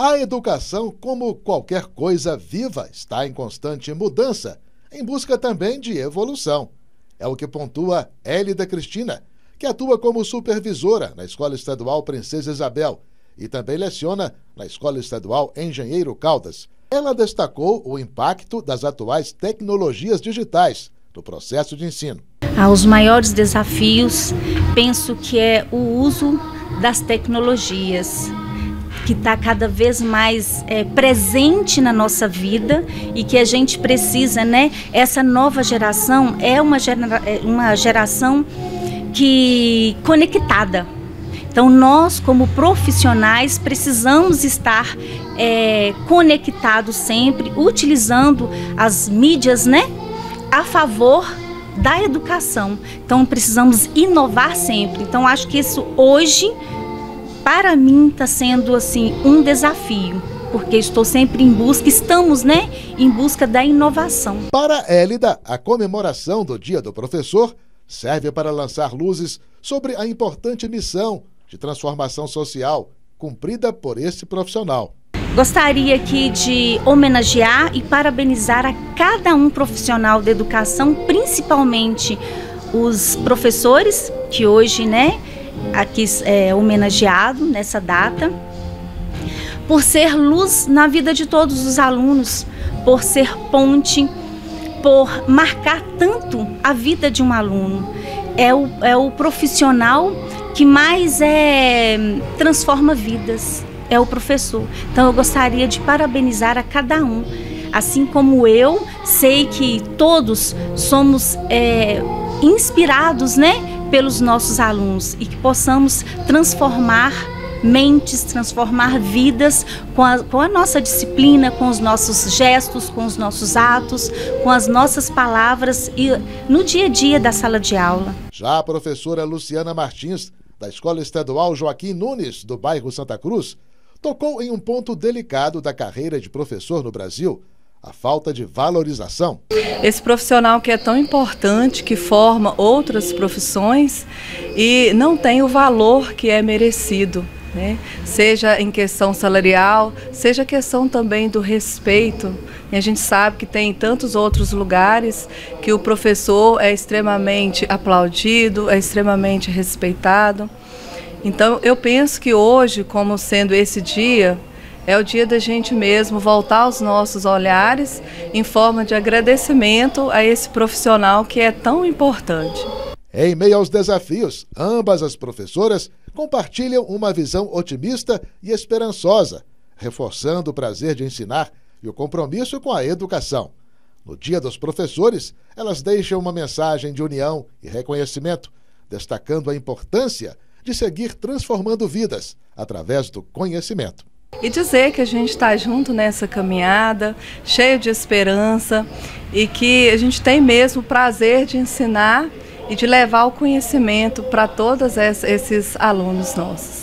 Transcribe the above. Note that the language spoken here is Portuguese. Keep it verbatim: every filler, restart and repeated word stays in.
A educação, como qualquer coisa viva, está em constante mudança, em busca também de evolução. É o que pontua Élida Cristina, que atua como supervisora na Escola Estadual Princesa Isabel e também leciona na Escola Estadual Engenheiro Caldas. Ela destacou o impacto das atuais tecnologias digitais no processo de ensino. Ah, os maiores desafios, penso que é o uso das tecnologias, que está cada vez mais é, presente na nossa vida e que a gente precisa, né? Essa nova geração é uma, gera, uma geração que conectada. Então nós, como profissionais, precisamos estar é, conectados sempre, utilizando as mídias, né, a favor da educação. Então precisamos inovar sempre. Então acho que isso hoje, para mim, está sendo assim um desafio, porque estou sempre em busca, estamos, né, em busca da inovação. Para Élida, a comemoração do Dia do Professor serve para lançar luzes sobre a importante missão de transformação social cumprida por esse profissional. Gostaria aqui de homenagear e parabenizar a cada um profissional da educação, principalmente os professores, que hoje, né, aqui é homenageado nessa data, por ser luz na vida de todos os alunos, por ser ponte, por marcar tanto a vida de um aluno. É o, é o profissional que mais é, transforma vidas, é o professor. Então eu gostaria de parabenizar a cada um. Assim como eu, sei que todos somos é, inspirados, né, pelos nossos alunos e que possamos transformar mentes, transformar vidas com a, com a nossa disciplina, com os nossos gestos, com os nossos atos, com as nossas palavras e no dia a dia da sala de aula. Já a professora Luciana Martins, da Escola Estadual Joaquim Nunes, do bairro Santa Cruz, tocou em um ponto delicado da carreira de professor no Brasil: a falta de valorização. Esse profissional que é tão importante, que forma outras profissões e não tem o valor que é merecido, né? Seja em questão salarial, seja questão também do respeito. E a gente sabe que tem tantos outros lugares que o professor é extremamente aplaudido, é extremamente respeitado. Então eu penso que hoje, como sendo esse dia, é o dia da gente mesmo voltar os nossos olhares em forma de agradecimento a esse profissional que é tão importante. Em meio aos desafios, ambas as professoras compartilham uma visão otimista e esperançosa, reforçando o prazer de ensinar e o compromisso com a educação. No Dia dos Professores, elas deixam uma mensagem de união e reconhecimento, destacando a importância de seguir transformando vidas através do conhecimento. E dizer que a gente está junto nessa caminhada, cheio de esperança e que a gente tem mesmo o prazer de ensinar e de levar o conhecimento para todos esses alunos nossos.